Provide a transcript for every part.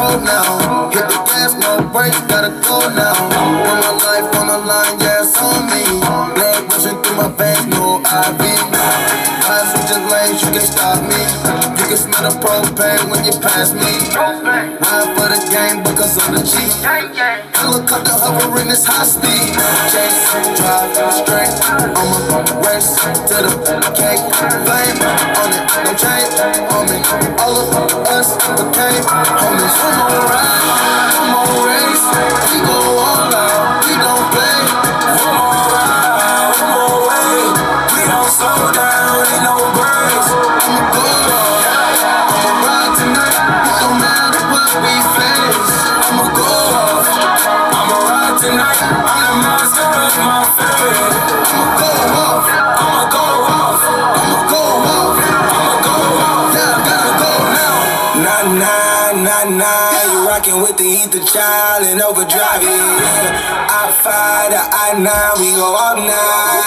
cold now. Hit the gas, no brakes, gotta go now. Put my life on the line, yeah, it's on me. Blood rushing through my veins, no IV. Ride switching lanes, you can't stop me. You can smell the propane when you pass me. Ride for the game because I'm the G. Helicopter hovering this high speed. Chase, drive straight. I'ma race to the cake. Flame on it, no change on me. All of us became homies. One more ride, one more race. We go all out, we don't play. One more ride, one more way. We don't slow down, ain't no breaks. I'ma go off, I'ma ride tonight. It don't matter what we face. I'ma go off, I'ma ride tonight. I'm the master of my fate. I'ma go off, I'ma go off, I'ma go off, I'ma go off. Yeah, I gotta go now. Nah, you rockin' with the Ether Child and Overdrive, yeah. I-5 to I-9, we go all night.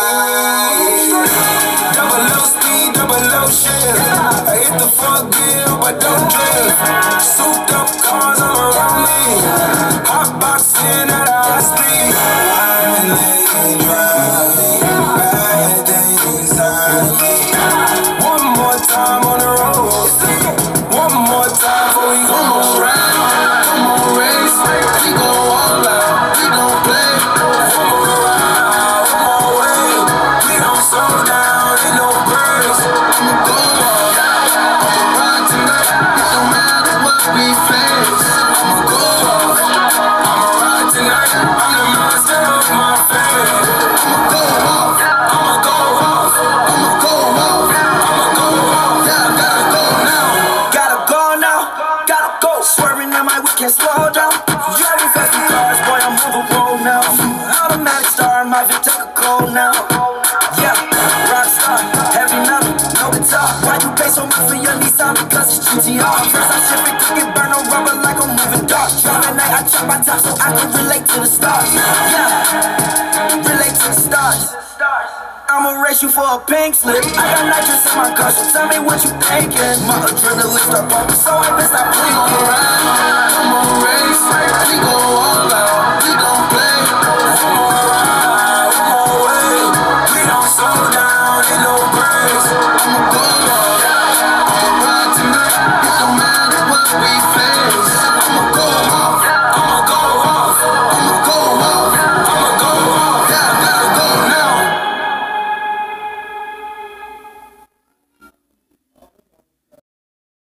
Double low speed, double low shift. I hit the front gear, but don't drift. Souped up cars all around me. Hot boxing at a high speed. I'm laying driving, bad things on me. One more time on the road. One more time before we go. One more ride, one more race. We go all out, we don't play. One more ride, one more way. We don't slow down, ain't no breaks. I'ma go off, I'ma ride tonight. It don't matter what we face. I'ma go off, I'ma ride tonight. I'm the master of my fate. I'ma go off, I'ma go off, I'ma go off, I'ma go off. Yeah, I gotta go now. Gotta go now, gotta go. Swerving in my whip, can't slow down. Driving fast in cars, boy, I'm on the road now. Automatic star, my Vic take a cold now. Yeah, rock star, heavy metal, no guitar. Why you pay so much for your Nissan? Because it's GTR. First I shift it, cook it, burn no rubber like I'm moving dark. Driving night, I chop my top so I can relate to the stars. Yeah, relate to the stars. I'ma race you for a pink slip. I got nitrous in my car, so tell me what you thinking. My adrenaline start pumping so